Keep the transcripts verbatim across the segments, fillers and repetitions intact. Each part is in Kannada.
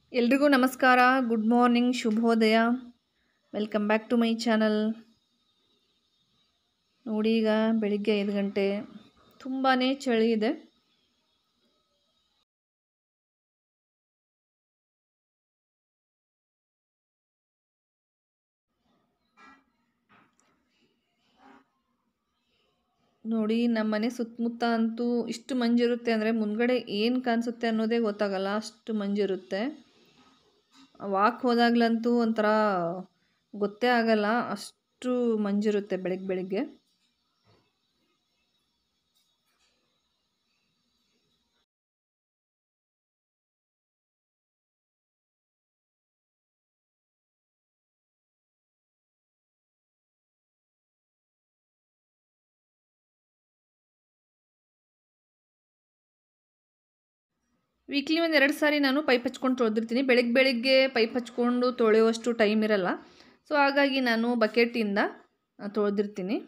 ಎಲ್ರಿಗೂ ನಮಸ್ಕಾರ, ಗುಡ್ ಮಾರ್ನಿಂಗ್, ಶುಭೋದಯ. Welcome back to my channel. ನೋಡಿ, ಈಗ ಬೆಳಿಗ್ಗೆ ಐದು ಗಂಟೆ, ತುಂಬಾ ಚಳಿ ಇದೆ. ನೋಡಿ, ನಮ್ಮ ಮನೆ ಸುತ್ತಮುತ್ತ ಅಂತೂ ಇಷ್ಟು ಮಂಜಿರುತ್ತೆ ಅಂದರೆ ಮುಂದ್ಗಡೆ ಏನು ಕಾಣಿಸುತ್ತೆ ಅನ್ನೋದೇ ಗೊತ್ತಾಗಲ್ಲ, ಅಷ್ಟು ಮಂಜಿರುತ್ತೆ. ವಾಕ್ ಹೋದಾಗ್ಲಂತೂ ಒಂಥರ ಗೊತ್ತೇ ಆಗಲ್ಲ, ಅಷ್ಟು ಮಂಜಿರುತ್ತೆ ಬೆಳಗ್ಗೆ ಬೆಳಿಗ್ಗೆ. ವೀಕ್ಲಿ ಒಂದು ಎರಡು ಸಾರಿ ನಾನು ಪೈಪ್ ಹಚ್ಕೊಂಡು ತೊಳೆದಿರ್ತೀನಿ. ಬೆಳಗ್ಗೆ ಬೆಳಿಗ್ಗೆ ಪೈಪ್ ಹಚ್ಕೊಂಡು ತೊಳೆಯುವಷ್ಟು ಟೈಮ್ ಇರಲ್ಲ, ಸೊ ಹಾಗಾಗಿ ನಾನು ಬಕೆಟಿಂದ ತೊಳೆದಿರ್ತೀನಿ.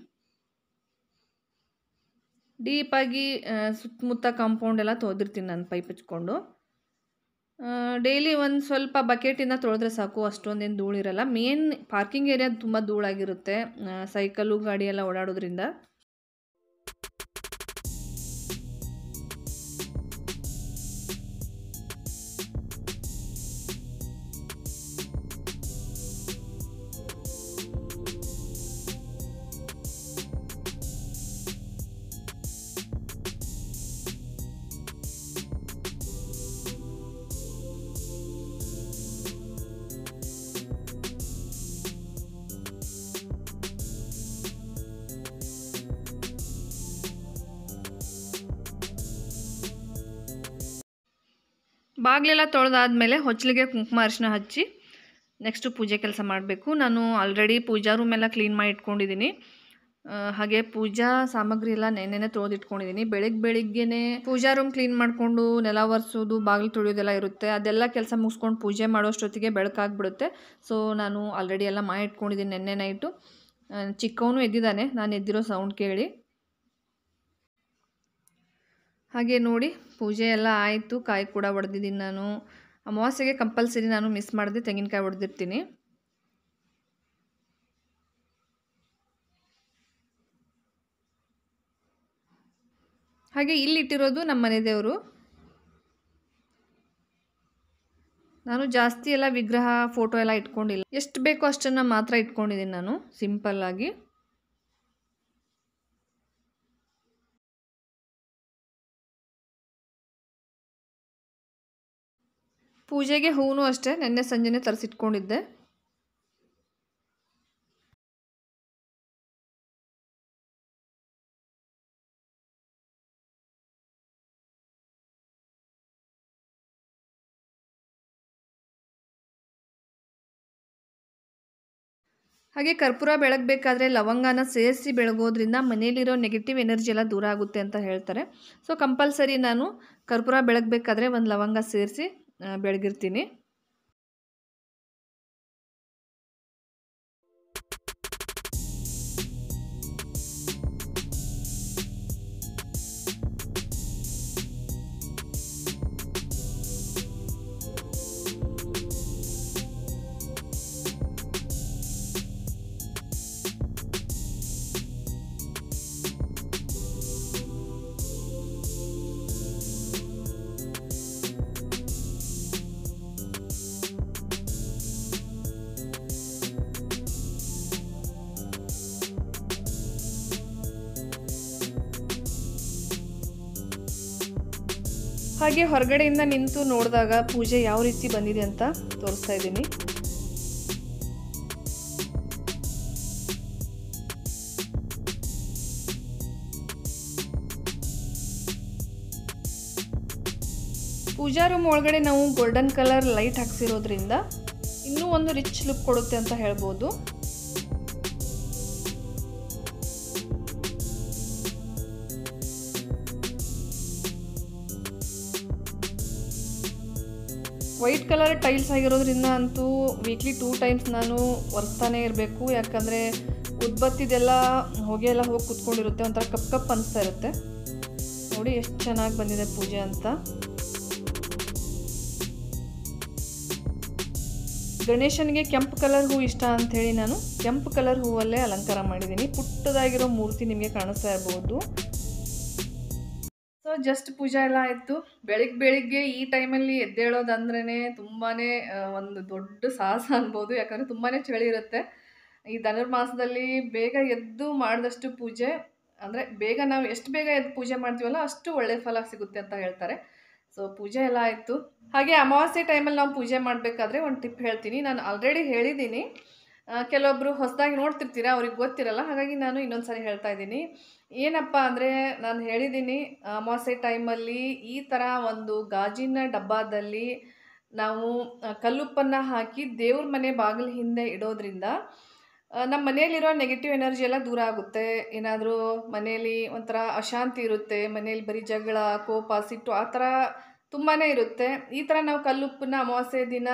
ಡೀಪಾಗಿ ಸುತ್ತಮುತ್ತ ಕಾಂಪೌಂಡ್ ಎಲ್ಲ ತೊಳೆದಿರ್ತೀನಿ ನಾನು ಪೈಪ್ ಹಚ್ಕೊಂಡು. ಡೈಲಿ ಒಂದು ಸ್ವಲ್ಪ ಬಕೆಟಿಂದ ತೊಳೆದ್ರೆ ಸಾಕು, ಅಷ್ಟೊಂದೇನು ಧೂಳಿರಲ್ಲ. ಮೇನ್ ಪಾರ್ಕಿಂಗ್ ಏರಿಯಾ ತುಂಬ ಧೂಳಾಗಿರುತ್ತೆ, ಸೈಕಲ್ಲು ಗಾಡಿ ಎಲ್ಲ ಓಡಾಡೋದ್ರಿಂದ. ಬಾಗಿಲೆಲ್ಲ ತೊಳೆದಾದ್ಮೇಲೆ ಹೊಚ್ಚಲಿಗೆ ಕುಂಕುಮ ಅರಿಶಿನ ಹಚ್ಚಿ ನೆಕ್ಸ್ಟು ಪೂಜೆ ಕೆಲಸ ಮಾಡಬೇಕು. ನಾನು ಆಲ್ರೆಡಿ ಪೂಜಾ ರೂಮ್ ಎಲ್ಲ ಕ್ಲೀನ್ ಮಾಡಿ ಇಟ್ಕೊಂಡಿದ್ದೀನಿ. ಹಾಗೆ ಪೂಜಾ ಸಾಮಗ್ರಿ ಎಲ್ಲ ನೆನ್ನೆನೆ ತೊಳೆದಿಟ್ಕೊಂಡಿದ್ದೀನಿ. ಬೆಳಗ್ಗೆ ಬೆಳಿಗ್ಗೆನೇ ಪೂಜಾ ರೂಮ್ ಕ್ಲೀನ್ ಮಾಡಿಕೊಂಡು ನೆಲ ಒರೆಸೋದು, ಬಾಗಿಲು ತೊಳೆಯೋದೆಲ್ಲ ಇರುತ್ತೆ. ಅದೆಲ್ಲ ಕೆಲಸ ಮುಗಿಸ್ಕೊಂಡು ಪೂಜೆ ಮಾಡೋಷ್ಟೊತ್ತಿಗೆ ಬೆಳಕಾಗ್ಬಿಡುತ್ತೆ. ಸೊ ನಾನು ಆಲ್ರೆಡಿ ಎಲ್ಲ ಮಾಡಿ ಇಟ್ಕೊಂಡಿದ್ದೀನಿ ನೆನ್ನೆ ನೈಟು. ಚಿಕ್ಕವನು ಎದ್ದಿದ್ದಾನೆ, ನಾನು ಎದ್ದಿರೋ ಸೌಂಡ್ ಕೇಳಿ. ಹಾಗೆ ನೋಡಿ, ಪೂಜೆ ಎಲ್ಲ ಆಯಿತು. ಕಾಯಿ ಕೂಡ ಒಡೆದಿದ್ದೀನಿ ನಾನು. ಅಮಾವಾಸ್ಯೆಗೆ ಕಂಪಲ್ಸರಿ ನಾನು ಮಿಸ್ ಮಾಡದೆ ತೆಂಗಿನಕಾಯಿ ಹೊಡೆದಿರ್ತೀನಿ. ಹಾಗೆ ಇಲ್ಲಿಟ್ಟಿರೋದು ನಮ್ಮ ಮನೆ ದೇವರು. ನಾನು ಜಾಸ್ತಿ ಎಲ್ಲ ವಿಗ್ರಹ ಫೋಟೋ ಎಲ್ಲ ಇಟ್ಕೊಂಡಿಲ್ಲ, ಎಷ್ಟು ಬೇಕೋ ಅಷ್ಟನ್ನು ಮಾತ್ರ ಇಟ್ಕೊಂಡಿದ್ದೀನಿ ನಾನು ಸಿಂಪಲ್ಲಾಗಿ. ಪೂಜೆಗೆ ಹೂವು ಅಷ್ಟೇ ನೆನ್ನೆ ಸಂಜೆನೇ ತರಿಸಿಟ್ಕೊಂಡಿದ್ದೆ. ಹಾಗೆ ಕರ್ಪೂರ ಬೆಳಗಬೇಕಾದ್ರೆ ಲವಂಗನ ಸೇರಿಸಿ ಬೆಳಗೋದ್ರಿಂದ ಮನೆಯಲ್ಲಿರೋ ನೆಗೆಟಿವ್ ಎನರ್ಜಿ ಎಲ್ಲ ದೂರ ಆಗುತ್ತೆ ಅಂತ ಹೇಳ್ತಾರೆ. ಸೊ ಕಂಪಲ್ಸರಿ ನಾನು ಕರ್ಪೂರ ಬೆಳಗಬೇಕಾದ್ರೆ ಒಂದು ಲವಂಗ ಸೇರಿಸಿ ಬೆಳಗಿರ್ತೀನಿ. ಹಾಗೆ ಹೊರಗಡೆಯಿಂದ ನಿಂತು ನೋಡಿದಾಗ ಪೂಜೆ ಯಾವ ರೀತಿ ಬಂದಿದೆ ಅಂತ ತೋರಿಸ್ತಾ ಇದ್ದೀನಿ. ಪೂಜಾ ರೂಮ್ ಒಳಗಡೆ ನಾವು ಗೋಲ್ಡನ್ ಕಲರ್ ಲೈಟ್ ಹಾಕ್ಸಿರೋದ್ರಿಂದ ಇನ್ನೂ ಒಂದು ರಿಚ್ ಲುಕ್ ಕೊಡುತ್ತೆ ಅಂತ ಹೇಳ್ಬೋದು. ವೈಟ್ ಕಲರ್ ಟೈಲ್ಸ್ ಆಗಿರೋದ್ರಿಂದ ಅಂತೂ ವೀಕ್ಲಿ ಟೂ ಟೈಮ್ಸ್ ನಾನು ಒರೆಸ್ತಾನೆ ಇರಬೇಕು, ಯಾಕಂದರೆ ಉದ್ಬತ್ತಿದೆಲ್ಲ ಹೊಗೆ ಎಲ್ಲ ಹೋಗಿ ಕುತ್ಕೊಂಡಿರುತ್ತೆ, ಒಂಥರ ಕಪ್ ಕಪ್ ಅನಿಸ್ತಾ ಇರುತ್ತೆ. ನೋಡಿ ಎಷ್ಟು ಚೆನ್ನಾಗಿ ಬಂದಿದೆ ಪೂಜೆ ಅಂತ. ಗಣೇಶನಿಗೆ ಕೆಂಪು ಕಲರ್ ಹೂವು ಇಷ್ಟ ಅಂಥೇಳಿ ನಾನು ಕೆಂಪು ಕಲರ್ ಹೂವಲ್ಲೇ ಅಲಂಕಾರ ಮಾಡಿದ್ದೀನಿ. ಪುಟ್ಟದಾಗಿರೋ ಮೂರ್ತಿ ನಿಮಗೆ ಕಾಣಿಸ್ತಾ ಇರ್ಬೋದು. ಸೊ ಜಸ್ಟ್ ಪೂಜೆ ಎಲ್ಲ ಆಯಿತು. ಬೆಳಿಗ್ಗೆ ಬೆಳಿಗ್ಗೆ ಈ ಟೈಮಲ್ಲಿ ಎದ್ದೇಳೋದಂದ್ರೇ ತುಂಬಾ ಒಂದು ದೊಡ್ಡ ಸಾಹಸ ಅನ್ಬೋದು. ಯಾಕಂದರೆ ತುಂಬಾ ಚಳಿ ಇರುತ್ತೆ. ಈ ಧನುರ್ಮಾಸದಲ್ಲಿ ಬೇಗ ಎದ್ದು ಮಾಡಿದಷ್ಟು ಪೂಜೆ ಅಂದರೆ ಬೇಗ ನಾವು ಎಷ್ಟು ಬೇಗ ಎದ್ದು ಪೂಜೆ ಮಾಡ್ತೀವಲ್ಲ ಅಷ್ಟು ಒಳ್ಳೆ ಫಲ ಸಿಗುತ್ತೆ ಅಂತ ಹೇಳ್ತಾರೆ. ಸೊ ಪೂಜೆ ಎಲ್ಲ ಆಯಿತು. ಹಾಗೆ ಅಮಾವಾಸ್ಯೆ ಟೈಮಲ್ಲಿ ನಾವು ಪೂಜೆ ಮಾಡಬೇಕಾದ್ರೆ ಒಂದು ಟಿಪ್ ಹೇಳ್ತೀನಿ. ನಾನು ಆಲ್ರೆಡಿ ಹೇಳಿದ್ದೀನಿ, ಕೆಲವೊಬ್ಬರು ಹೊಸದಾಗಿ ನೋಡ್ತಿರ್ತೀರ, ಅವ್ರಿಗೆ ಗೊತ್ತಿರಲ್ಲ. ಹಾಗಾಗಿ ನಾನು ಇನ್ನೊಂದು ಸಾರಿ ಹೇಳ್ತಾ ಇದ್ದೀನಿ. ಏನಪ್ಪ ಅಂದರೆ ನಾನು ಹೇಳಿದ್ದೀನಿ, ಅಮಾವಾಸ್ಯೆ ಟೈಮಲ್ಲಿ ಈ ಥರ ಒಂದು ಗಾಜಿನ ಡಬ್ಬದಲ್ಲಿ ನಾವು ಕಲ್ಲುಪ್ಪನ್ನು ಹಾಕಿ ದೇವ್ರ ಮನೆ ಬಾಗಿಲು ಹಿಂದೆ ಇಡೋದ್ರಿಂದ ನಮ್ಮ ಮನೆಯಲ್ಲಿರೋ ನೆಗೆಟಿವ್ ಎನರ್ಜಿ ಎಲ್ಲ ದೂರ ಆಗುತ್ತೆ. ಏನಾದರೂ ಮನೆಯಲ್ಲಿ ಒಂಥರ ಅಶಾಂತಿ ಇರುತ್ತೆ, ಮನೇಲಿ ಬರೀ ಜಗಳ, ಕೋಪ, ಸಿಟ್ಟು ಆ ಥರ ತುಂಬಾ ಇರುತ್ತೆ. ಈ ಥರ ನಾವು ಕಲ್ಲುಪ್ಪನ್ನ ಅಮಾವಾಸ್ಯೆ ದಿನ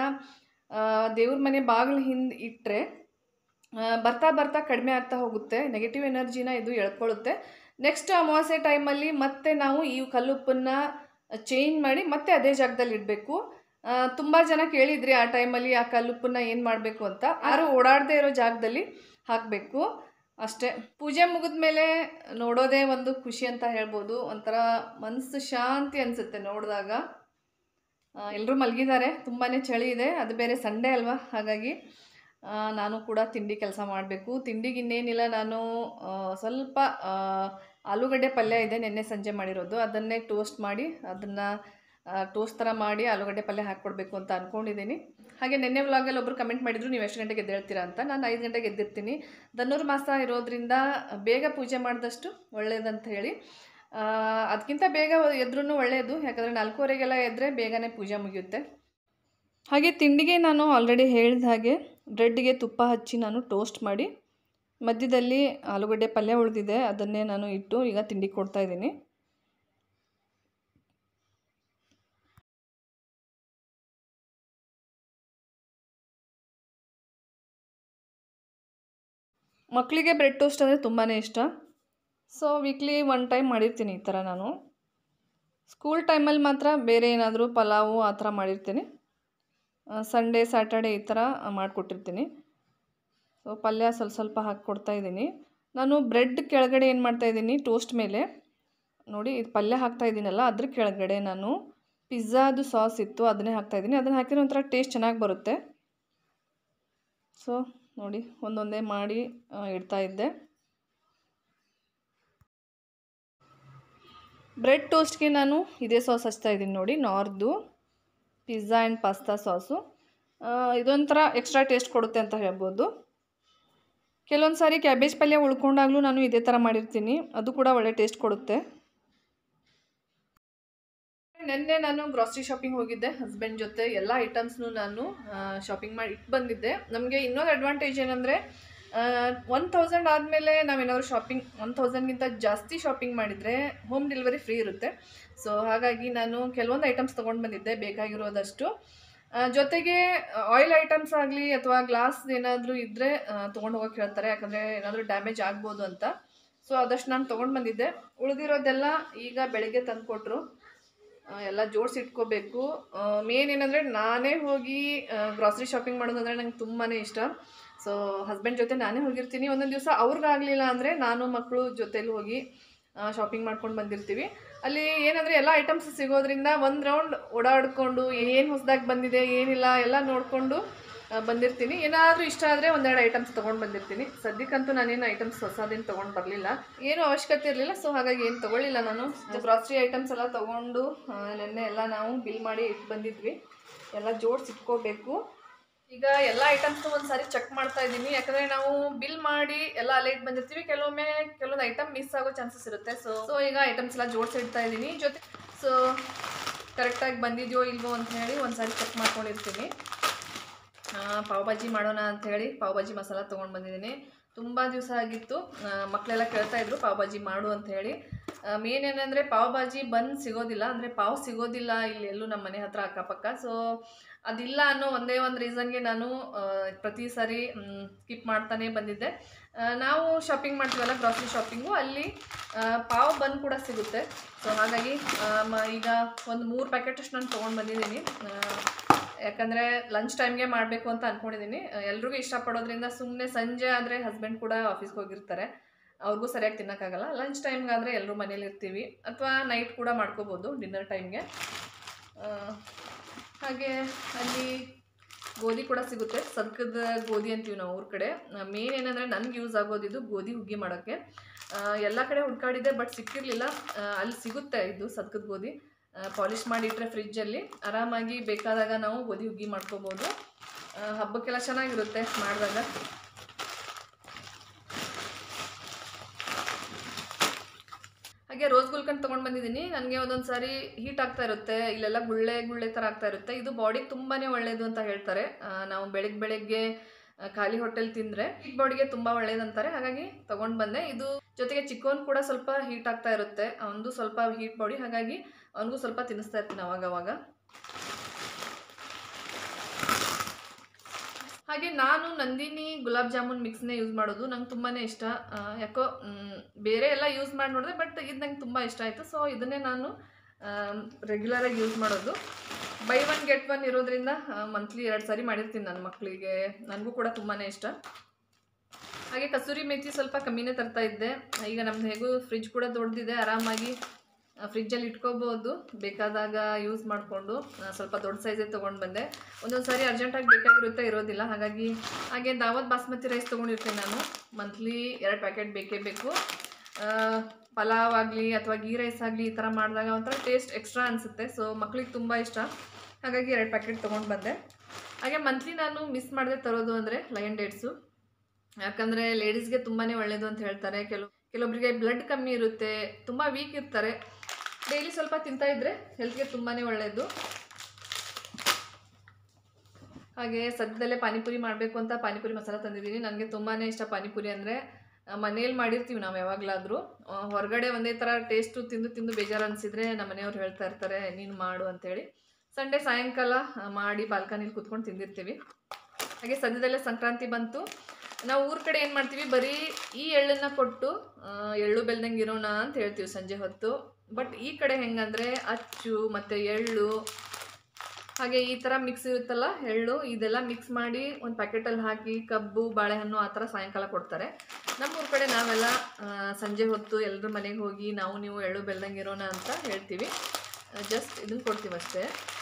ದೇವ್ರ ಮನೆ ಬಾಗಿಲು ಹಿಂದೆ ಇಟ್ಟರೆ ಬರ್ತಾ ಬರ್ತಾ ಕಡಿಮೆ ಆಗ್ತಾ ಹೋಗುತ್ತೆ. ನೆಗೆಟಿವ್ ಎನರ್ಜಿನ ಇದು ಎಳ್ಕೊಳ್ಳುತ್ತೆ. ನೆಕ್ಸ್ಟ್ ಅಮಾವಾಸ್ಯೆ ಟೈಮಲ್ಲಿ ಮತ್ತೆ ನಾವು ಈ ಕಲ್ಲುಪ್ಪನ್ನು ಚೇಂಜ್ ಮಾಡಿ ಮತ್ತೆ ಅದೇ ಜಾಗದಲ್ಲಿ ಇಡಬೇಕು. ತುಂಬ ಜನ ಕೇಳಿದ್ರಿ ಆ ಟೈಮಲ್ಲಿ ಆ ಕಲ್ಲುಪ್ಪನ್ನ ಏನು ಮಾಡಬೇಕು ಅಂತ. ಯಾರು ಓಡಾಡದೇ ಇರೋ ಜಾಗದಲ್ಲಿ ಹಾಕಬೇಕು ಅಷ್ಟೇ. ಪೂಜೆ ಮುಗಿದ ಮೇಲೆ ನೋಡೋದೇ ಒಂದು ಖುಷಿ ಅಂತ ಹೇಳ್ಬೋದು. ಒಂಥರ ಮನಸ್ಸು ಶಾಂತಿ ಅನಿಸುತ್ತೆ ನೋಡಿದಾಗ. ಎಲ್ಲರೂ ಮಲಗಿದ್ದಾರೆ, ತುಂಬಾ ಚಳಿ ಇದೆ, ಅದು ಬೇರೆ ಸಂಡೇ ಅಲ್ವಾ. ಹಾಗಾಗಿ ನಾನು ಕೂಡ ತಿಂಡಿ ಕೆಲಸ ಮಾಡಬೇಕು. ತಿಂಡಿಗೆ ಇನ್ನೇನಿಲ್ಲ, ನಾನು ಸ್ವಲ್ಪ ಆಲೂಗಡ್ಡೆ ಪಲ್ಯ ಇದೆ ನೆನ್ನೆ ಸಂಜೆ ಮಾಡಿರೋದು, ಅದನ್ನೇ ಟೋಸ್ಟ್ ಮಾಡಿ ಅದನ್ನು ಟೋಸ್ಟ್ ಥರ ಮಾಡಿ ಆಲೂಗಡ್ಡೆ ಪಲ್ಯ ಹಾಕ್ಕೊಡ್ಬೇಕು ಅಂತ ಅಂದ್ಕೊಂಡಿದ್ದೀನಿ. ಹಾಗೆ ನೆನ್ನೆ ವ್ಲಾಗಲ್ಲಿ ಒಬ್ಬರು ಕಮೆಂಟ್ ಮಾಡಿದ್ರು, ನೀವು ಎಷ್ಟು ಗಂಟೆಗೆ ಎದ್ದೇಳ್ತೀರಾ ಅಂತ. ನಾನು ಐದು ಗಂಟೆಗೆ ಎದ್ದಿರ್ತೀನಿ. ಧನುರ್ಮಾಸ ಇರೋದ್ರಿಂದ ಬೇಗ ಪೂಜೆ ಮಾಡಿದಷ್ಟು ಒಳ್ಳೆಯದಂತ ಹೇಳಿ. ಅದಕ್ಕಿಂತ ಬೇಗ ಎದ್ರೂ ಒಳ್ಳೆಯದು, ಯಾಕಂದರೆ ನಾಲ್ಕೂವರೆಗೆಲ್ಲ ಎದ್ದರೆ ಬೇಗನೆ ಪೂಜೆ ಮುಗಿಯುತ್ತೆ. ಹಾಗೆ ತಿಂಡಿಗೆ ನಾನು ಆಲ್ರೆಡಿ ಹೇಳಿದ ಹಾಗೆ ಬ್ರೆಡ್ಗೆ ತುಪ್ಪ ಹಚ್ಚಿ ನಾನು ಟೋಸ್ಟ್ ಮಾಡಿ ಮಧ್ಯದಲ್ಲಿ ಆಲೂಗಡ್ಡೆ ಪಲ್ಯ ಉಳಿದಿದೆ, ಅದನ್ನೇ ನಾನು ಇಟ್ಟು ಈಗ ತಿಂಡಿ ಕೊಡ್ತಾಯಿದ್ದೀನಿ. ಮಕ್ಕಳಿಗೆ ಬ್ರೆಡ್ ಟೋಸ್ಟ್ ಅಂದರೆ ತುಂಬಾ ಇಷ್ಟ. ಸೊ ವೀಕ್ಲಿ ಒನ್ ಟೈಮ್ ಮಾಡಿರ್ತೀನಿ ಈ ಥರ. ನಾನು ಸ್ಕೂಲ್ ಟೈಮಲ್ಲಿ ಮಾತ್ರ ಬೇರೆ ಏನಾದರೂ ಪಲಾವು ಆ ಥರ ಮಾಡಿರ್ತೀನಿ. ಸಂಡೇ ಸ್ಯಾಟರ್ಡೆ ಈ ಥರ ಮಾಡಿಕೊಟ್ಟಿರ್ತೀನಿ. ಸೊ ಪಲ್ಯ ಸ್ವಲ್ಪ ಸ್ವಲ್ಪ ಹಾಕಿ ಕೊಡ್ತಾಯಿದ್ದೀನಿ. ನಾನು ಬ್ರೆಡ್ ಕೆಳಗಡೆ ಏನು ಮಾಡ್ತಾಯಿದ್ದೀನಿ, ಟೋಸ್ಟ್ ಮೇಲೆ ನೋಡಿ ಇದು ಪಲ್ಯ ಹಾಕ್ತಾಯಿದ್ದೀನಲ್ಲ ಅದ್ರ ಕೆಳಗಡೆ ನಾನು ಪಿಜ್ಜಾದು ಸಾಸ್ ಇತ್ತು ಅದನ್ನೇ ಹಾಕ್ತಾಯಿದ್ದೀನಿ. ಅದನ್ನು ಹಾಕಿದ್ರೆ ಒಂಥರ ಟೇಸ್ಟ್ ಚೆನ್ನಾಗಿ ಬರುತ್ತೆ. ಸೊ ನೋಡಿ ಒಂದೊಂದೇ ಮಾಡಿ ಇಡ್ತಾಯಿದ್ದೆ. ಬ್ರೆಡ್ ಟೋಸ್ಟ್ಗೆ ನಾನು ಇದೇ ಸಾಸ್ ಹಚ್ತಾಯಿದ್ದೀನಿ ನೋಡಿ, ನಾರ್ದು ಪಿಜ್ಜಾ ಆ್ಯಂಡ್ ಪಾಸ್ತಾ ಸಾಸು. ಇದೊಂಥರ ಎಕ್ಸ್ಟ್ರಾ ಟೇಸ್ಟ್ ಕೊಡುತ್ತೆ ಅಂತ ಹೇಳ್ಬೋದು. ಕೆಲವೊಂದು ಸಾರಿ ಕ್ಯಾಬೇಜ್ ಪಲ್ಯ ಉಳ್ಕೊಂಡಾಗಲೂ ನಾನು ಇದೇ ಥರ ಮಾಡಿರ್ತೀನಿ, ಅದು ಕೂಡ ಒಳ್ಳೆ ಟೇಸ್ಟ್ ಕೊಡುತ್ತೆ. ನೆನ್ನೆ ನಾನು ಗ್ರಾಸರಿ ಶಾಪಿಂಗ್ ಹೋಗಿದ್ದೆ ಹಸ್ಬೆಂಡ್ ಜೊತೆ. ಎಲ್ಲ ಐಟಮ್ಸ್ನು ನಾನು ಶಾಪಿಂಗ್ ಮಾಡಿ ಇಟ್ಟು ಬಂದಿದ್ದೆ. ನಮಗೆ ಇನ್ನೊಂದು ಅಡ್ವಾಂಟೇಜ್ ಏನಂದರೆ ಒನ್ ತೌಸಂಡ್ ಆದಮೇಲೆ ನಾವೇನಾದರೂ ಶಾಪಿಂಗ್ ಒನ್ ತೌಸಂಡ್ಗಿಂತ ಜಾಸ್ತಿ ಶಾಪಿಂಗ್ ಮಾಡಿದರೆ ಹೋಮ್ ಡೆಲಿವರಿ ಫ್ರೀ ಇರುತ್ತೆ. ಸೊ ಹಾಗಾಗಿ ನಾನು ಕೆಲವೊಂದು ಐಟಮ್ಸ್ ತೊಗೊಂಡು ಬಂದಿದ್ದೆ ಬೇಕಾಗಿರೋದಷ್ಟು. ಜೊತೆಗೆ ಆಯಿಲ್ ಐಟಮ್ಸ್ ಆಗಲಿ ಅಥವಾ ಗ್ಲಾಸ್ ಏನಾದರೂ ಇದ್ದರೆ ತೊಗೊಂಡು ಹೋಗೋಕೆ ಹೇಳ್ತಾರೆ, ಯಾಕಂದರೆ ಏನಾದರೂ ಡ್ಯಾಮೇಜ್ ಆಗ್ಬೋದು ಅಂತ. ಸೊ ಅದಷ್ಟು ನಾನು ತೊಗೊಂಡು ಬಂದಿದ್ದೆ. ಉಳಿದಿರೋದೆಲ್ಲ ಈಗ ಬೆಳಗ್ಗೆ ತಂದು ಕೊಟ್ಟರು. ಎಲ್ಲ ಜೋಡಿಸಿ ಇಟ್ಕೋಬೇಕು. ಮೇನ್ ಏನಂದರೆ ನಾನೇ ಹೋಗಿ ಗ್ರಾಸರಿ ಶಾಪಿಂಗ್ ಮಾಡೋದಂದರೆ ನಂಗೆ ತುಂಬಾ ಇಷ್ಟ. ಸೊ ಹಸ್ಬೆಂಡ್ ಜೊತೆ ನಾನೇ ಹೋಗಿರ್ತೀನಿ. ಒಂದೊಂದು ದಿವಸ ಅವ್ರಿಗಾಗಲಿಲ್ಲ ಅಂದರೆ ನಾನು ಮಕ್ಕಳು ಜೊತೆಲಿ ಹೋಗಿ ಶಾಪಿಂಗ್ ಮಾಡ್ಕೊಂಡು ಬಂದಿರ್ತೀವಿ. ಅಲ್ಲಿ ಏನಂದರೆ ಎಲ್ಲ ಐಟಮ್ಸ್ ಸಿಗೋದ್ರಿಂದ ಒಂದು ರೌಂಡ್ ಓಡಾಡಿಕೊಂಡು ಏನು ಹೊಸದಾಗಿ ಬಂದಿದೆ ಏನಿಲ್ಲ ಎಲ್ಲ ನೋಡಿಕೊಂಡು ಬಂದಿರ್ತೀನಿ. ಏನಾದರೂ ಇಷ್ಟ ಆದರೆ ಒಂದೆರಡು ಐಟಮ್ಸ್ ತೊಗೊಂಡು ಬಂದಿರ್ತೀನಿ. ಸದ್ಯಕ್ಕಂತೂ ನಾನೇನು ಐಟಮ್ಸ್ ಹೊಸದೇನು ತೊಗೊಂಡು ಬರಲಿಲ್ಲ, ಏನೂ ಅವಶ್ಯಕತೆ ಇರಲಿಲ್ಲ. ಸೊ ಹಾಗಾಗಿ ಏನು ತೊಗೊಳ್ಳಿಲ್ಲ ನಾನು. ಗ್ರಾಸರಿ ಐಟಮ್ಸ್ ಎಲ್ಲ ತೊಗೊಂಡು ನೆನ್ನೆ ಎಲ್ಲ ನಾವು ಬಿಲ್ ಮಾಡಿ ಇಟ್ಟು ಬಂದಿದ್ವಿ. ಎಲ್ಲ ಜೋಡಿಸಿ ಇಟ್ಕೋಬೇಕು. ಈಗ ಎಲ್ಲ ಐಟಮ್ಸ್ನು ಒಂದು ಸಾರಿ ಚೆಕ್ ಮಾಡ್ತಾ ಇದ್ದೀನಿ, ಯಾಕಂದರೆ ನಾವು ಬಿಲ್ ಮಾಡಿ ಎಲ್ಲ ಅಲ್ಲೇ ಇಟ್ಟು ಬಂದಿರ್ತೀವಿ. ಕೆಲವೊಮ್ಮೆ ಕೆಲವೊಂದು ಐಟಮ್ ಮಿಸ್ ಆಗೋ ಚಾನ್ಸಸ್ ಇರುತ್ತೆ. ಸೊ ಸೊ ಈಗ ಐಟಮ್ಸ್ ಎಲ್ಲ ಜೋಡಿಸಿ ಇಡ್ತಾ ಇದ್ದೀನಿ. ಜೊತೆ ಸೊ ಕರೆಕ್ಟಾಗಿ ಬಂದಿದೆಯೋ ಇಲ್ವೋ ಅಂತ ಹೇಳಿ ಒಂದು ಸಾರಿ ಚೆಕ್ ಮಾಡ್ಕೊಂಡಿರ್ತೀನಿ. ಪಾವ್ ಭಾಜಿ ಮಾಡೋಣ ಅಂಥೇಳಿ ಪಾವ್ ಭಾಜಿ ಮಸಾಲ ತೊಗೊಂಡು ಬಂದಿದ್ದೀನಿ. ತುಂಬ ದಿವಸ ಆಗಿತ್ತು, ಮಕ್ಕಳೆಲ್ಲ ಕೇಳ್ತಾಯಿದ್ರು ಪಾವ್ ಭಾಜಿ ಮಾಡು ಅಂಥೇಳಿ. ಮೇನ್ ಏನಂದರೆ ಪಾವ್ ಭಾಜಿ ಬಂದು ಸಿಗೋದಿಲ್ಲ, ಅಂದರೆ ಪಾವ್ ಸಿಗೋದಿಲ್ಲ ಇಲ್ಲಿ ಎಲ್ಲೂ ನಮ್ಮ ಮನೆ ಹತ್ರ ಅಕ್ಕಪಕ್ಕ. ಸೊ ಅದಿಲ್ಲ ಅನ್ನೋ ಒಂದೇ ಒಂದು ರೀಸನ್ಗೆ ನಾನು ಪ್ರತಿ ಸಾರಿ ಸ್ಕಿಪ್ ಮಾಡ್ತಾನೆ ಬಂದಿದ್ದೆ. ನಾವು ಶಾಪಿಂಗ್ ಮಾಡ್ತೀವಲ್ಲ ಗ್ರಾಸರಿ ಶಾಪಿಂಗು, ಅಲ್ಲಿ ಪಾವ್ ಬನ್ ಕೂಡ ಸಿಗುತ್ತೆ. ಸೊ ಹಾಗಾಗಿ ಈಗ ಒಂದು ಮೂರು ಪ್ಯಾಕೆಟಷ್ಟು ನಾನು ತೊಗೊಂಡು ಬಂದಿದ್ದೀನಿ. ಯಾಕಂದರೆ ಲಂಚ್ ಟೈಮ್ಗೆ ಮಾಡಬೇಕು ಅಂತ ಅಂದ್ಕೊಂಡಿದ್ದೀನಿ. ಎಲ್ರಿಗೂ ಇಷ್ಟಪಡೋದ್ರಿಂದ ಸುಮ್ಮನೆ ಸಂಜೆ ಆದರೆ ಹಸ್ಬೆಂಡ್ ಕೂಡ ಆಫೀಸ್ಗೆ ಹೋಗಿರ್ತಾರೆ, ಅವ್ರಿಗೂ ಸರಿಯಾಗಿ ತಿನ್ನೋಕ್ಕಾಗಲ್ಲ. ಲಂಚ್ ಟೈಮ್ಗಾದರೆ ಎಲ್ಲರೂ ಮನೇಲಿ ಇರ್ತೀವಿ, ಅಥವಾ ನೈಟ್ ಕೂಡ ಮಾಡ್ಕೋಬೋದು ಡಿನ್ನರ್ ಟೈಮ್ಗೆ. ಹಾಗೆ ಅಲ್ಲಿ ಗೋಧಿ ಕೂಡ ಸಿಗುತ್ತೆ, ಸದ್ಕದ ಗೋಧಿ ಅಂತೀವಿ ನಾವು ಊರ ಕಡೆ. ಮೇನ್ ಏನಂದರೆ ನನಗೆ ಯೂಸ್ ಆಗೋದಿದ್ದು ಗೋಧಿ ಹುಗ್ಗಿ ಮಾಡೋಕ್ಕೆ. ಎಲ್ಲ ಕಡೆ ಹುಡ್ಕಾಡಿದ್ದೆ, ಬಟ್ ಸಿಕ್ಕಿರಲಿಲ್ಲ. ಅಲ್ಲಿ ಸಿಗುತ್ತೆ ಇದು ಸದ್ಕದ ಗೋಧಿ, ಪಾಲಿಷ್ ಮಾಡಿಟ್ರೆ ಫ್ರಿಜ್ಜಲ್ಲಿ ಆರಾಮಾಗಿ ಬೇಕಾದಾಗ ನಾವು ಗೋಧಿ ಹುಗ್ಗಿ ಮಾಡ್ಕೋಬೋದು. ಹಬ್ಬಕ್ಕೆಲ್ಲ ಚೆನ್ನಾಗಿರುತ್ತೆ ಮಾಡಿದಾಗ. ಹಾಗೆ ರೋಸ್ ಗುಲ್ಕನ್ ತೊಗೊಂಡು ಬಂದಿದ್ದೀನಿ. ನನಗೆ ಒಂದೊಂದು ಸಾರಿ ಹೀಟ್ ಆಗ್ತಾ ಇರುತ್ತೆ, ಇಲ್ಲೆಲ್ಲ ಗುಳ್ಳೆ ಗುಳ್ಳೆ ಥರ ಆಗ್ತಾ ಇರುತ್ತೆ. ಇದು ಬಾಡಿಗೆ ತುಂಬಾ ಒಳ್ಳೆಯದು ಅಂತ ಹೇಳ್ತಾರೆ. ನಾವು ಬೆಳಗ್ಗೆ ಬೆಳಗ್ಗೆ ಖಾಲಿ ಹೊಟ್ಟೆಲಿ ತಿಂದರೆ ಹೀಟ್ ಬಾಡಿಗೆ ತುಂಬ ಒಳ್ಳೇದಂತಾರೆ. ಹಾಗಾಗಿ ತೊಗೊಂಡು ಬಂದೆ. ಇದು ಜೊತೆಗೆ ಚಿಕ್ಕವನು ಕೂಡ ಸ್ವಲ್ಪ ಹೀಟ್ ಆಗ್ತಾ ಇರುತ್ತೆ, ಅವನದು ಸ್ವಲ್ಪ ಹೀಟ್ ಬಾಡಿ, ಹಾಗಾಗಿ ಅವನಿಗೂ ಸ್ವಲ್ಪ ತಿನ್ನಿಸ್ತಾ ಇರ್ತೀನಿ ಅವಾಗವಾಗ. ಹಾಗೆ ನಾನು ನಂದಿನಿ ಗುಲಾಬ್ ಜಾಮೂನ್ ಮಿಕ್ಸ್ನೇ ಯೂಸ್ ಮಾಡೋದು, ನಂಗೆ ತುಂಬಾ ಇಷ್ಟ. ಯಾಕೋ ಬೇರೆ ಎಲ್ಲ ಯೂಸ್ ಮಾಡಿ ನೋಡಿದೆ, ಬಟ್ ಇದು ನಂಗೆ ತುಂಬ ಇಷ್ಟ ಆಯಿತು. ಸೊ ಇದನ್ನೇ ನಾನು ರೆಗ್ಯುಲರಾಗಿ ಯೂಸ್ ಮಾಡೋದು. ಬೈ ಒನ್ ಗೆಟ್ ಒನ್ ಇರೋದ್ರಿಂದ ಮಂತ್ಲಿ ಎರಡು ಸಾರಿ ಮಾಡಿರ್ತೀನಿ ನನ್ನ ಮಕ್ಕಳಿಗೆ, ನನಗೂ ಕೂಡ ತುಂಬಾ ಇಷ್ಟ. ಹಾಗೆ ಕಸೂರಿ ಮೇಥಿ ಸ್ವಲ್ಪ ಕಮ್ಮಿನೇ ತರ್ತಾ ಇದ್ದೆ. ಈಗ ನಮ್ದು ಹೇಗೂ ಫ್ರಿಜ್ ಕೂಡ ದೊಡ್ಡದಿದೆ, ಆರಾಮಾಗಿ ಫ್ರಿಜ್ಜಲ್ಲಿ ಇಟ್ಕೋಬೋದು, ಬೇಕಾದಾಗ ಯೂಸ್ ಮಾಡಿಕೊಂಡು. ಸ್ವಲ್ಪ ದೊಡ್ಡ ಸೈಜೇ ತೊಗೊಂಡು ಬಂದೆ. ಒಂದೊಂದು ಸಾರಿ ಅರ್ಜೆಂಟಾಗಿ ಬೇಕಾಗಿರುತ್ತೆ, ಇರೋದಿಲ್ಲ. ಹಾಗಾಗಿ ಹಾಗೆ ದಾವತ್ ಬಾಸ್ಮತಿ ರೈಸ್ ತೊಗೊಂಡಿರ್ತೀನಿ ನಾನು, ಮಂತ್ಲಿ ಎರಡು ಪ್ಯಾಕೆಟ್ ಬೇಕೇ ಬೇಕು. ಪಲಾವ್ ಆಗಲಿ ಅಥವಾ ಗೀ ರೈಸ್ ಆಗಲಿ ಈ ಥರ ಮಾಡಿದಾಗ ಒಂಥರ ಟೇಸ್ಟ್ ಎಕ್ಸ್ಟ್ರಾ ಅನಿಸುತ್ತೆ. ಸೊ ಮಕ್ಳಿಗೆ ತುಂಬ ಇಷ್ಟ, ಹಾಗಾಗಿ ಎರಡು ಪ್ಯಾಕೆಟ್ ತೊಗೊಂಡು ಬಂದೆ. ಹಾಗೆ ಮಂತ್ಲಿ ನಾನು ಮಿಸ್ ಮಾಡದೆ ತರೋದು ಅಂದರೆ ಲಯನ್ ಡೇಟ್ಸು. ಯಾಕಂದರೆ ಲೇಡೀಸ್ಗೆ ತುಂಬಾ ಒಳ್ಳೆಯದು ಅಂತ ಹೇಳ್ತಾರೆ. ಕೆಲವು ಕೆಲವೊಬ್ಬರಿಗೆ ಬ್ಲಡ್ ಕಮ್ಮಿ ಇರುತ್ತೆ, ತುಂಬ ವೀಕ್ ಇರ್ತಾರೆ. ಡೈಲಿ ಸ್ವಲ್ಪ ತಿಂತಾ ಇದ್ದರೆ ಹೆಲ್ತ್ಗೆ ತುಂಬಾ ಒಳ್ಳೆಯದು. ಹಾಗೆ ಸದ್ಯದಲ್ಲೇ ಪಾನಿಪುರಿ ಮಾಡಬೇಕು ಅಂತ ಪಾನಿಪುರಿ ಮಸಾಲ ತಂದಿದ್ದೀನಿ. ನನಗೆ ತುಂಬಾ ಇಷ್ಟ ಪಾನಿಪುರಿ ಅಂದರೆ. ಮನೇಲಿ ಮಾಡಿರ್ತೀವಿ ನಾವು ಯಾವಾಗಲಾದರೂ. ಹೊರಗಡೆ ಒಂದೇ ಥರ ಟೇಸ್ಟು ತಿಂದು ತಿಂದು ಬೇಜಾರು ಅನಿಸಿದರೆ ನಮ್ಮ ಮನೆಯವ್ರು ಹೇಳ್ತಾ ಇರ್ತಾರೆ ನೀನು ಮಾಡು ಅಂಥೇಳಿ. ಸಂಡೇ ಸಾಯಂಕಾಲ ಮಾಡಿ ಬಾಲ್ಕನಿಲಿ ಕೂತ್ಕೊಂಡು ತಿಂದಿರ್ತೀವಿ. ಹಾಗೆ ಸದ್ಯದಲ್ಲೇ ಸಂಕ್ರಾಂತಿ ಬಂತು. ನಾವು ಊರ ಕಡೆ ಏನು ಮಾಡ್ತೀವಿ, ಬರೀ ಈ ಎಳ್ಳನ್ನು ಕೊಟ್ಟು ಎಳ್ಳು ಬೆಲ್ದಂಗೆ ಇರೋಣ ಅಂತ ಹೇಳ್ತೀವಿ ಸಂಜೆ ಹೊತ್ತು. ಬಟ್ ಈ ಕಡೆ ಹೆಂಗಂದರೆ ಅಚ್ಚು ಮತ್ತು ಎಳ್ಳು ಹಾಗೆ ಈ ಥರ ಮಿಕ್ಸ್ ಇರುತ್ತಲ್ಲ ಎಳ್ಳು, ಇದೆಲ್ಲ ಮಿಕ್ಸ್ ಮಾಡಿ ಒಂದು ಪ್ಯಾಕೆಟಲ್ಲಿ ಹಾಕಿ ಕಬ್ಬು ಬಾಳೆಹಣ್ಣು ಆ ಥರ ಸಾಯಂಕಾಲ ಕೊಡ್ತಾರೆ. ನಮ್ಮೂರ ಕಡೆ ನಾವೆಲ್ಲ ಸಂಜೆ ಹೊತ್ತು ಎಲ್ಲರ ಮನೆಗೆ ಹೋಗಿ ನಾವು ನೀವು ಎಳ್ಳು ಬೆಲ್ದಂಗೆ ಇರೋಣ ಅಂತ ಹೇಳ್ತೀವಿ. ಜಸ್ಟ್ ಇದನ್ನು ಕೊಡ್ತೀವಿ ಅಷ್ಟೇ.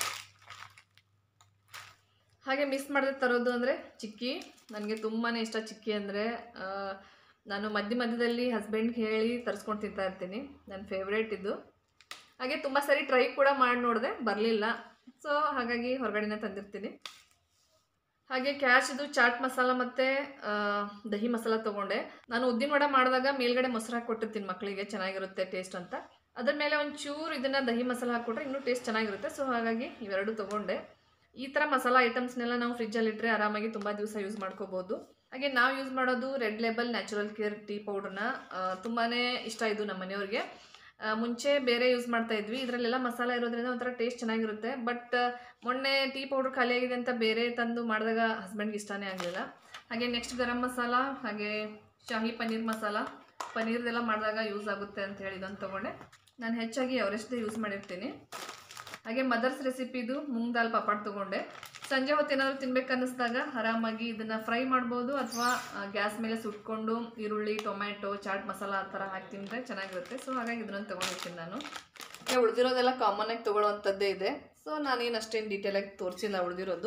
ಹಾಗೆ ಮಿಸ್ ಮಾಡದೆ ತರೋದು ಅಂದರೆ ಚಿಕ್ಕಿ. ನನಗೆ ತುಂಬಾ ಇಷ್ಟ ಚಿಕ್ಕಿ ಅಂದರೆ. ನಾನು ಮಧ್ಯ ಮಧ್ಯದಲ್ಲಿ ಹಸ್ಬೆಂಡ್ಗೆ ಹೇಳಿ ತರಿಸ್ಕೊಂಡು ತಿಂತಾ ಇರ್ತೀನಿ, ನನ್ನ ಫೇವ್ರೇಟ್ ಇದು. ಹಾಗೆ ತುಂಬ ಸರಿ ಟ್ರೈ ಕೂಡ ಮಾಡಿ ನೋಡಿದೆ, ಬರಲಿಲ್ಲ. ಸೊ ಹಾಗಾಗಿ ಹೊರಗಡೆನೇ ತಂದಿರ್ತೀನಿ. ಹಾಗೆ ಕ್ಯಾಶ್ದು ಚಾಟ್ ಮಸಾಲ ಮತ್ತು ದಹಿ ಮಸಾಲ ತೊಗೊಂಡೆ. ನಾನು ಉದ್ದಿನ ವಡೆ ಮಾಡಿದಾಗ ಮೇಲ್ಗಡೆ ಮೊಸರು ಹಾಕಿ ಕೊಟ್ಟಿರ್ತೀನಿ ಮಕ್ಕಳಿಗೆ, ಚೆನ್ನಾಗಿರುತ್ತೆ ಟೇಸ್ಟ್ ಅಂತ. ಅದ್ರ ಮೇಲೆ ಒಂದು ಚೂರು ಇದನ್ನು ದಹಿ ಮಸಾಲ ಹಾಕ್ಕೊಟ್ರೆ ಇನ್ನೂ ಟೇಸ್ಟ್ ಚೆನ್ನಾಗಿರುತ್ತೆ. ಸೊ ಹಾಗಾಗಿ ಇವೆರಡು ತೊಗೊಂಡೆ. ಈ ಥರ ಮಸಾಲ ಐಟಮ್ಸ್ನೆಲ್ಲ ನಾವು ಫ್ರಿಜ್ಜಲ್ಲಿಟ್ಟರೆ ಆರಾಮಾಗಿ ತುಂಬ ದಿವಸ ಯೂಸ್ ಮಾಡ್ಕೋಬೋದು. ಹಾಗೆ ನಾವು ಯೂಸ್ ಮಾಡೋದು Red Label natural care tea ಪೌಡ್ರನ್ನ. ತುಂಬಾ ಇಷ್ಟ ಇದು ನಮ್ಮ ಮನೆಯವ್ರಿಗೆ. ಮುಂಚೆ ಬೇರೆ ಯೂಸ್ ಮಾಡ್ತಾ ಇದ್ವಿ, ಇದರಲ್ಲೆಲ್ಲ ಮಸಾಲ ಇರೋದ್ರಿಂದ ಒಂಥರ ಟೇಸ್ಟ್ ಚೆನ್ನಾಗಿರುತ್ತೆ. ಬಟ್ ಮೊನ್ನೆ ಟೀ ಪೌಡ್ರ್ ಖಾಲಿಯಾಗಿದೆ ಅಂತ ಬೇರೆ ತಂದು ಮಾಡಿದಾಗ ಹಸ್ಬೆಂಡ್ಗೆ ಇಷ್ಟನೇ ಆಗಲಿಲ್ಲ. ಹಾಗೆ ನೆಕ್ಸ್ಟ್ ಗರಂ ಮಸಾಲ, ಹಾಗೆ ಶಾಹಿ ಪನ್ನೀರ್ ಮಸಾಲ, ಪನ್ನೀರ್ದೆಲ್ಲ ಮಾಡಿದಾಗ ಯೂಸ್ ಆಗುತ್ತೆ ಅಂತ ಹೇಳಿ ಇದನ್ನು ತೊಗೊಂಡೆ. ನಾನು ಹೆಚ್ಚಾಗಿ ಅವರೆಷ್ಟೇ ಯೂಸ್ ಮಾಡಿರ್ತೀನಿ. ಹಾಗೆ ಮದರ್ಸ್ ರೆಸಿಪಿದು ಮೂಂಗ್ ದಾಲ್ ಪಾಪಾಡ್ ತೊಗೊಂಡೆ. ಸಂಜೆ ಹೊತ್ತು ಏನಾದರೂ ತಿನ್ಬೇಕು ಅನ್ನಿಸ್ದಾಗ ಆರಾಮಾಗಿ ಇದನ್ನು ಫ್ರೈ ಮಾಡ್ಬೋದು, ಅಥವಾ ಗ್ಯಾಸ್ ಮೇಲೆ ಸುಟ್ಕೊಂಡು ಈರುಳ್ಳಿ ಟೊಮ್ಯಾಟೊ ಚಾಟ್ ಮಸಾಲ ಆ ಥರ ಹಾಕಿ ತಿಂದರೆ ಚೆನ್ನಾಗಿರುತ್ತೆ. ಸೊ ಹಾಗಾಗಿ ಇದನ್ನು ತೊಗೊಂಡಿರ್ತೀನಿ ನಾನು. ಉಳಿದಿರೋದೆಲ್ಲ ಕಾಮನಾಗಿ ತೊಗೊಳ್ಳೋವಂಥದ್ದೇ ಇದೆ. ಸೊ ನಾನೇನು ಅಷ್ಟೇನು ಡೀಟೇಲಾಗಿ ತೋರಿಸಿಲ್ಲ ಉಳಿದಿರೋದು.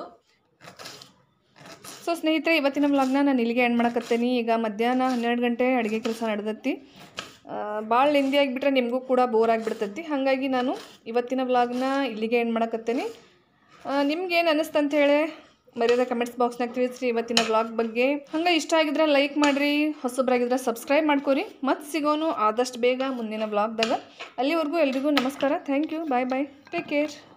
ಸೊ ಸ್ನೇಹಿತರೆ, ಇವತ್ತಿನ ವ್ಲಾಗ್ನ ನಾನು ಇಲ್ಲಿಗೆ ಎಂಡ್ ಮಾಡಕತ್ತೀನಿ. ಈಗ ಮಧ್ಯಾಹ್ನ ಹನ್ನೆರಡು ಗಂಟೆ ಅಡುಗೆ ಕೆಲಸ ನಡೆದತ್ತಿ. ಭಾಳ ಲೆಂದಿ ಆಗಿಬಿಟ್ರೆ ನಿಮಗೂ ಕೂಡ ಬೋರ್ ಆಗಿಬಿಡ್ತೈತಿ. ಹಾಗಾಗಿ ನಾನು ಇವತ್ತಿನ ವ್ಲಾಗ್ನ ಇಲ್ಲಿಗೆ ಎಂಡ್ ಮಾಡಕತ್ತೀನಿ. ನಿಮ್ಗೇನು ಅನ್ನಿಸ್ತು ಅಂತ ಹೇಳಿ ಮರ್ಯಾದ ಕಮೆಂಟ್ಸ್ ಬಾಕ್ಸ್ನಾಗ ತಿಳಿಸ್ರಿ ಇವತ್ತಿನ ವ್ಲಾಗ್ ಬಗ್ಗೆ. ಹಂಗೆ ಇಷ್ಟ ಆಗಿದ್ರೆ ಲೈಕ್ ಮಾಡಿರಿ, ಹೊಸಬ್ರಾಗಿದ್ರೆ ಸಬ್ಸ್ಕ್ರೈಬ್ ಮಾಡ್ಕೊರಿ. ಮತ್ತೆ ಸಿಗೋನು ಆದಷ್ಟು ಬೇಗ ಮುಂದಿನ ವ್ಲಾಗ್ದಾಗ. ಅಲ್ಲಿವರೆಗೂ ಎಲ್ರಿಗೂ ನಮಸ್ಕಾರ. Thank you. Bye bye. Take care.